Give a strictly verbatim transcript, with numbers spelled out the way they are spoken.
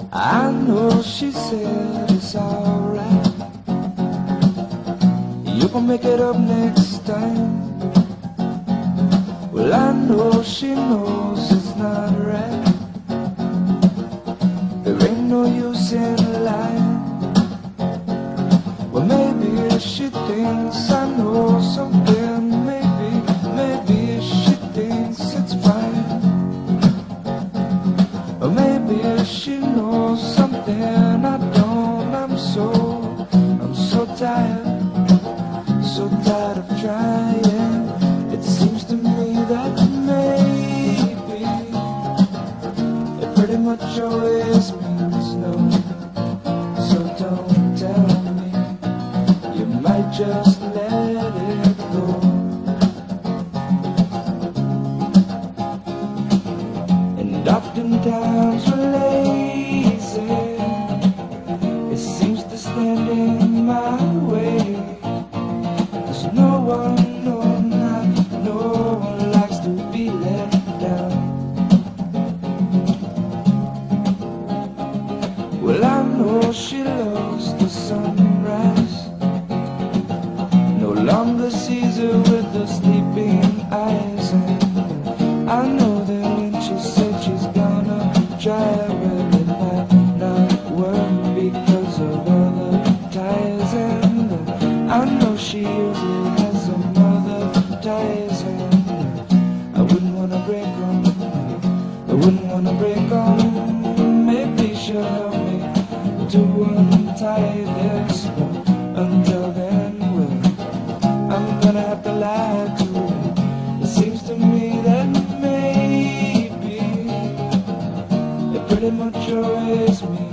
I know she said it's alright. You can make it up next time. Well, I know she knows it's not right. There ain't no use in lying. Well, maybe she thinks I know something. Maybe, maybe she thinks it's fine. Or maybe she knows something I don't. I'm so, I'm so tired, so tired of trying. It seems to me that maybe it pretty much always means no. So don't tell me, you might just let it go. And oftentimes we're lazy. It seems to stand in my way. There's no one, no, not no one likes to be let down. Well, I know she loves the sunrise, no longer sees her with the sleeping eyes. And I know that when she said she's gonna try, well, it might not work because of other ties. And I know she usually has some other ties. And I wouldn't wanna break them, I wouldn't wanna break them. Maybe she'll help me to untie this, but until then, well, I'm gonna have to lie to her. It seems to me that maybe it pretty much always means